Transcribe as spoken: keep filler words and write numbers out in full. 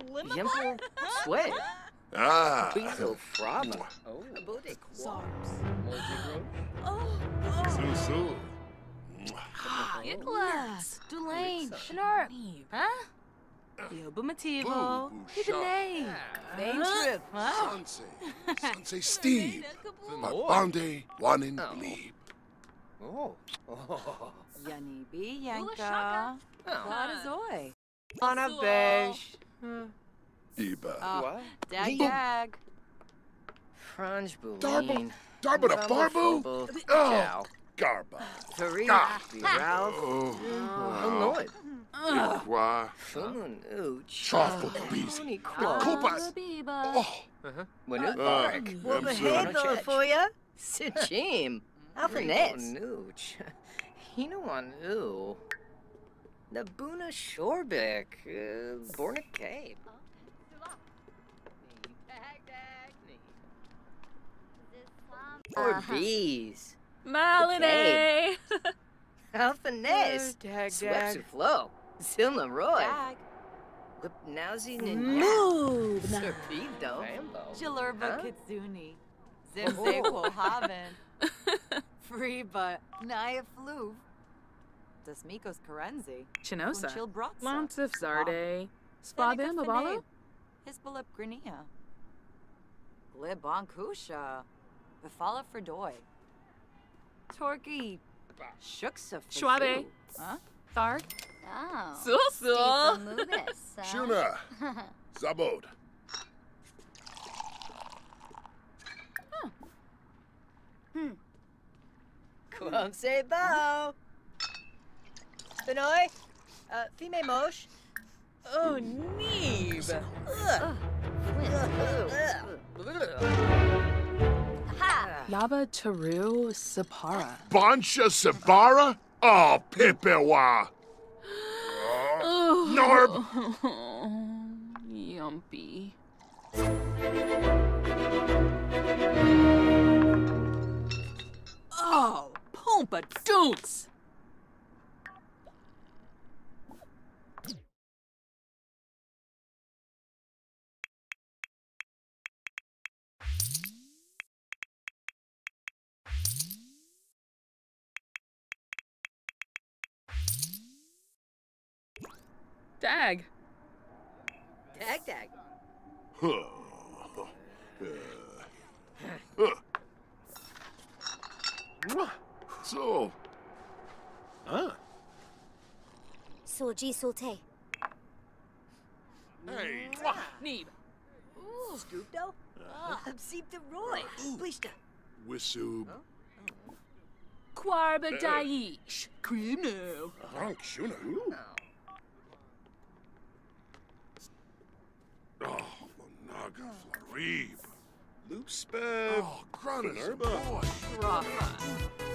Yimple Sweat. Ah. Piso Fraba. Oh, Bode Quabs. Oh, Su-su. Nicholas, Dulane, Schnurp, huh? Yoba Mativo, Hibine, Bane Trip, huh? Sensei. Sensei Steve. Babande Wanin Bleep. Oh. Oh. Yanni B. Yanka, Claudazoy, On a beige. Iba. What? Dag Dag, Franj Darbo. Boulin. Darbo the Barbu. Oh. Garba. Tariq. Ah. Ralph. Oh. Illinois. Why? Fumun Ooch. Choffle Beezy. Tony Crow. Koopas. Oh. Wanu Uh, Park. Well, behave for ya. Sijim. Alphanes. Nooch. Hino Wanu. Nabuna Shorbek. Born a Cape. Or bees. Malinee, Alphanes. Dag Swept Flow. Zilma Roy. Whip Nowsy Ninja. Move, Serpido. Jalurba Huh? Kitsuni, Zimze Quohaven, Free but Naya Floof, Desmikos Karenzi, Chinosa, Kunchil Brotsa, Lantif Zarde, Spabim Abalo, Hisbalip Grinia, Glib Bonkusha, Befala Fredoy, Torky, Shuksa Schwabe. Huh? Thar, Oh. Sul-sul. Shuna. Zabod. Quam say bow. Benoy. Uh, Fime Mosh. Oh, Neeb. Yaba Taru Sapara. Bancha Sabara? Oh, Pipewa. Norb. Yumpy. Oh, Pumpa Doots! Dag. Tag tag. So. Huh? Soji Solte. Hey. Neeb. Scoopdo. Seep the Roy. Blista. Wisub. Quarba Daish. Cream now. Frank Shuna. Oh, Lonaga Flarib. Loop Spev. Oh, Grana's boy. Rafa.